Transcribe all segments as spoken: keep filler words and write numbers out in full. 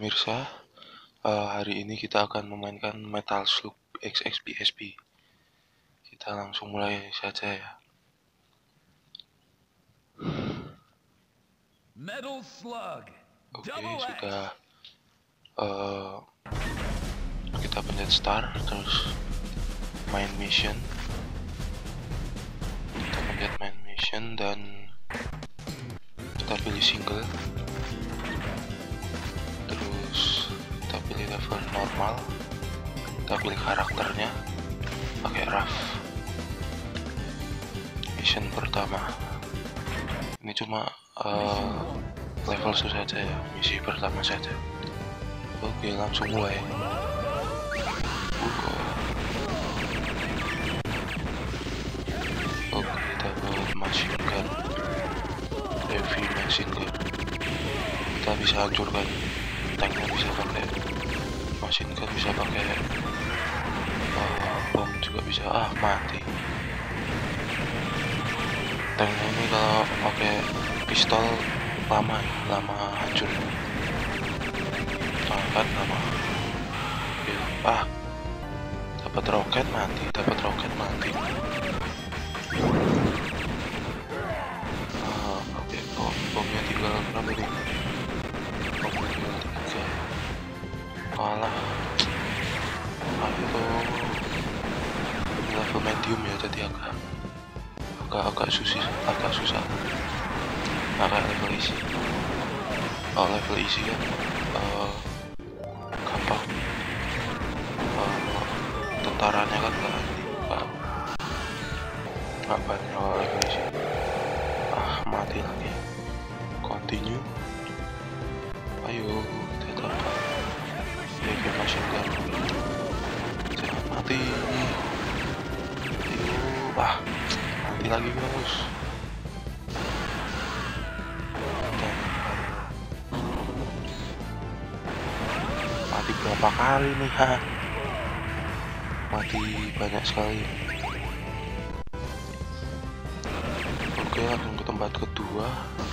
pemirsa, uh, hari ini kita akan memainkan Metal Slug X X B S B. Kita langsung mulai saja ya. Metal Slug. Oke, okay, sudah uh, kita pencet start, terus main mission. Kita pencet main mission dan kita pilih single. Terus kita pilih level normal. Kita pilih karakternya pakai rough. Mission pertama. Ini cuma uh, level susah saja ya, misi pertama saja. Oke, langsung mulai. Oke, kita buat machine gun, heavy machine gun. Kita bisa hancurkan tanknya, bisa pakai machine gun, bisa pakai uh, bom juga bisa. Ah, mati. Tanknya ini kalau pakai pistol lama ya, lama hancur. Angkat lama. Ah, dapat roket mati, dapat roket mati. Ah, oke, bom, bomnya tinggal berapa nih? Bomnya tinggal tiga. Kalah. Ah, itu level medium ya, jadi agak agak agak susah, agak susah. Agak level isi. Oh, level isi kan uh, gampang. Uh, tentaranya kan nggak nggak nggak banyak kalau level isi. Ah, mati lagi. Continue. Ayo, kita dapat heavy machine gun. Jangan mati. Ayo, ah, mati lagi bos. Mati berapa kali nih, ha? Mati banyak sekali. Oke, langsung ke tempat kedua.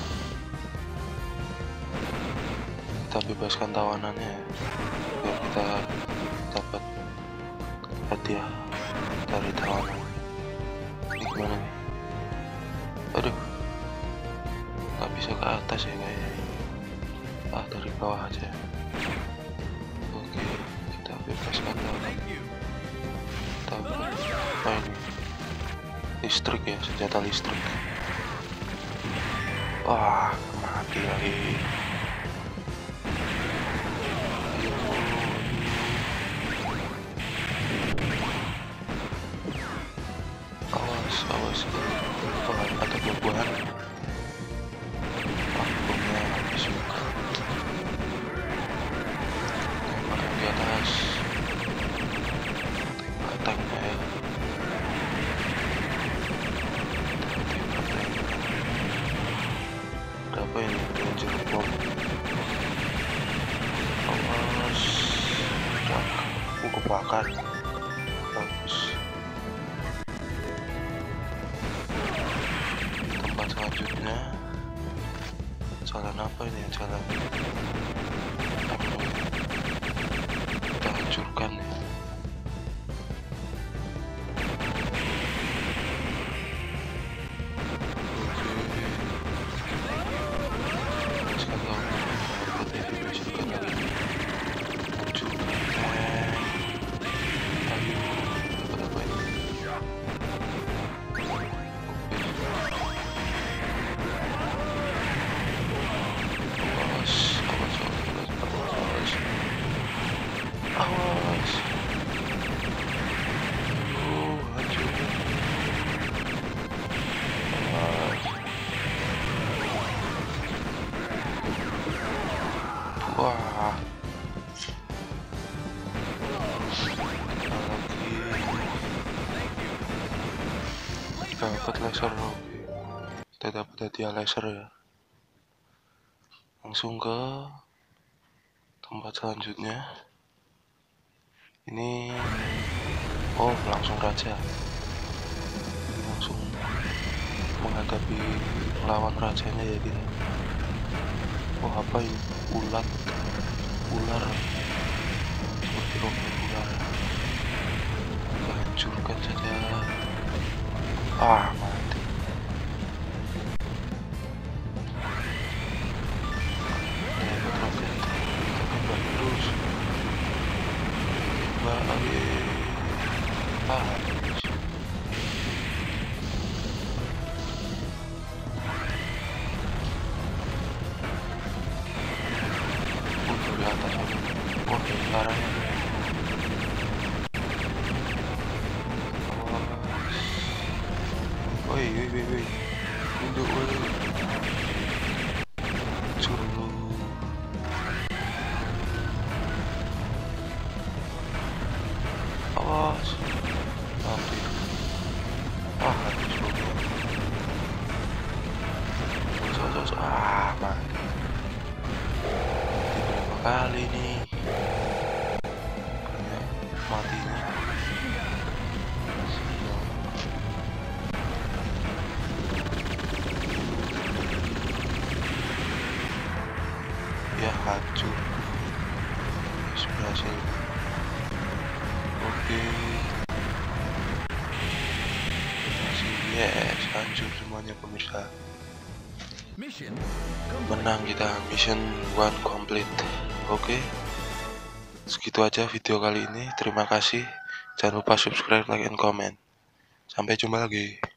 Kita bebaskan tawanannya biar kita dapat hadiah dari tawanan. Ini gimana nih? Aduh, nggak bisa ke atas ya kayaknya. Ah, dari bawah aja. Oke, kita bebaskan tawanan. Kita apa ini? Listrik ya, senjata listrik. Wah, mati lagi. Awas, awas. Wah, ada buah-buahan. Wah, bomnya habis juga. Tembakan di atas. Tembak tanknya ya. Berapa ini? Ranger bom. Awas. Aku kebakar. Bagus. Tempat selanjutnya. Jalan apa ini? Jalan apa? Kita hancurkan ya. Wah, lagi dapat laser. Oke, kita dapat hadiah laser ya. Langsung ke tempat selanjutnya. Ini, oh, langsung raja. Langsung menghadapi lawan rajanya ya kita. Oh, apa ini? Ulat. ular seperti roket ular. Kita hancurkan saja. Ah, mati. Dapat roket, kita tembak terus. Tembak lagi. Ah, habis. Udah di atas aku. Wah, larangnya. Woi, woi, woi, woi. Tunduk, woi. Suruh. Awas. Mati. Ah, habis bobnya. Sos, sos, ah, mati. Mati berapa kali nih? Banyak matinya. Ya hancur. Yes, berhasil. Oke. Berhasil. Yes, hancur semuanya pemirsa. Menang kita, mission one complete. Oke. Segitu aja video kali ini. Terima kasih. Jangan lupa subscribe, like, and comment. Sampai jumpa lagi.